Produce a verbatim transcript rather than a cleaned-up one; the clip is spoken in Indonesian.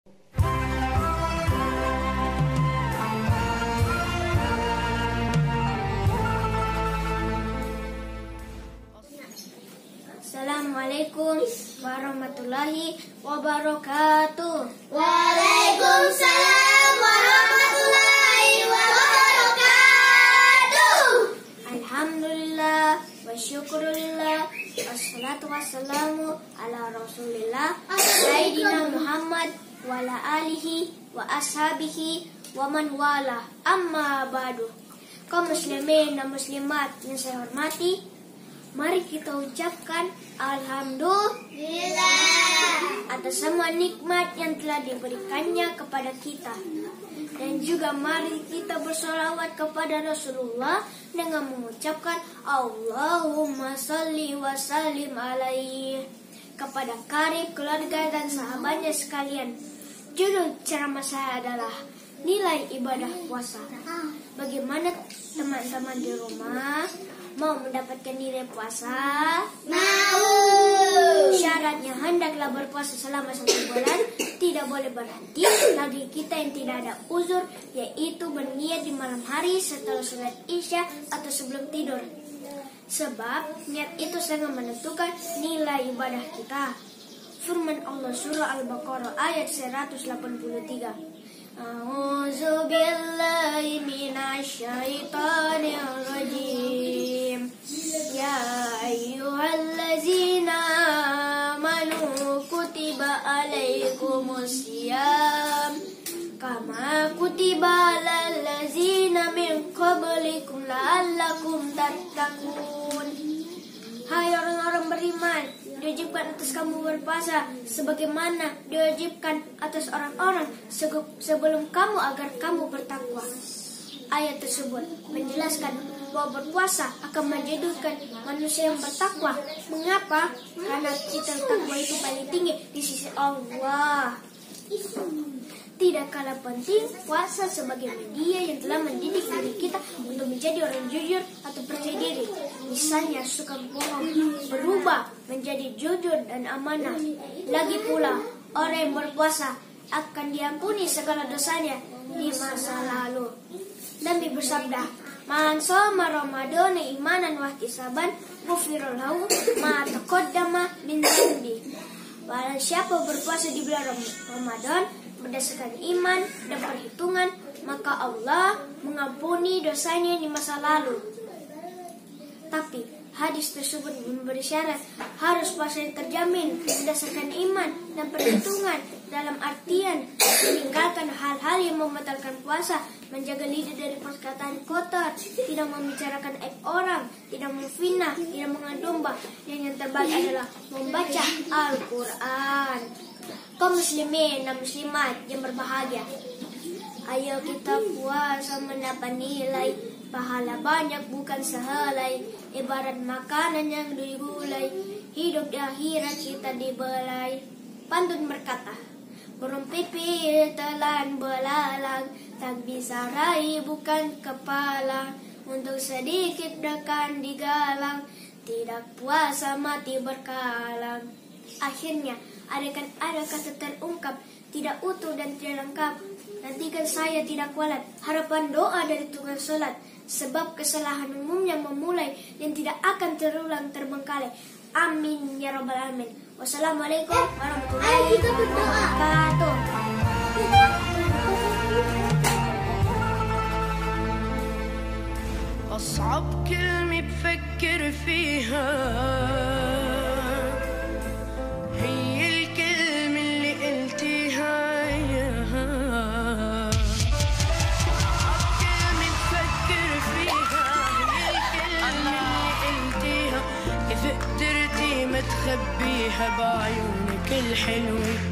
Assalamualaikum warahmatullahi wabarakatuh. Waalaikumsalam warahmatullahi wabarakatuh. Alhamdulillah wa syukurillah wassalatu wassalamu ala rasulillah Sayyidina Muhammad wa ala alihi wa ashabihi wa man wala, amma ba'du. Kaum muslimin dan muslimat yang saya hormati, mari kita ucapkan Alhamdulillah atas semua nikmat yang telah diberikannya kepada kita. Dan juga mari kita bersolawat kepada Rasulullah dengan mengucapkan Allahumma salli wa sallim alaihi, kepada karib, keluarga dan sahabatnya sekalian. Judul ceramah saya adalah nilai ibadah puasa. Bagaimana teman-teman di rumah? Mau mendapatkan nilai puasa? Mau. Syaratnya hendaklah berpuasa selama satu bulan, tidak boleh berhenti. Bagi kita yang tidak ada uzur, yaitu berniat di malam hari setelah sholat isya atau sebelum tidur. Sebab niat itu sangat menentukan nilai ibadah kita. Firman Allah surah Al-Baqarah ayat seratus delapan puluh tiga. A'udzu billahi minasy syaithanir rajim. Ya ayyuhallazina amanu kutiba alaikumus syiyam kama kutiba alal ladzina min qablikum la'allakum tattaqun. Hai orang-orang beriman, diwajibkan atas kamu berpuasa sebagaimana diwajibkan atas orang-orang sebelum kamu agar kamu bertakwa. Ayat tersebut menjelaskan bahwa berpuasa akan menjadikan manusia yang bertakwa. Mengapa? Karena cita takwa itu paling tinggi di sisi Allah. Tidak kalah penting puasa sebagai media yang telah mendidik diri kita untuk menjadi orang jujur atau percaya diri. Misalnya suka bohong berubah menjadi jujur dan amanah. Lagi pula orang yang berpuasa akan diampuni segala dosanya di masa lalu. Nabi bersabda, "Man shoma Ramadhana imanan wa ihtisaban, ghufira lahu ma taqaddama min dhanbi." Barang siapa berpuasa di bulan Ramadan berdasarkan iman dan perhitungan, maka Allah mengampuni dosanya di masa lalu. Tapi hadis tersebut memberi syarat harus puasa yang terjamin berdasarkan iman dan perhitungan, dalam artian meninggalkan hal-hal yang membatalkan puasa, menjaga lidah dari perkataan kotor, tidak membicarakan aib orang, tidak memfitnah, tidak mengadu domba, dan yang terbaik adalah membaca Al-Quran. Kaum muslimin dan muslimat yang berbahagia, ayo kita puasa mendapat nilai pahala banyak, bukan sehelai. Ibarat makanan yang digulai, hidup di akhirat kita dibelai. Pantun berkata, burung pipit telan belalang, tak bisa raih bukan kepala. Untuk sedikit dekan digalang, tidak puasa mati berkalang. Akhirnya adekan ada kata terungkap, tidak utuh dan tidak lengkap. Nantikan saya tidak kualat, harapan doa dari tukang sholat. Sebab kesalahan umumnya memulai dan tidak akan terulang terbengkalai. Amin ya rabbal alamin. Wassalamualaikum warahmatullahi wabarakatuh. أصعب كلمة بفكر فيها هي الكلمة اللي قلتيها. أصعب كلمة بفكر فيها هي الكلمة اللي قلتيها. كيف قدرتي ما تخبيها بعيونك الحلوة؟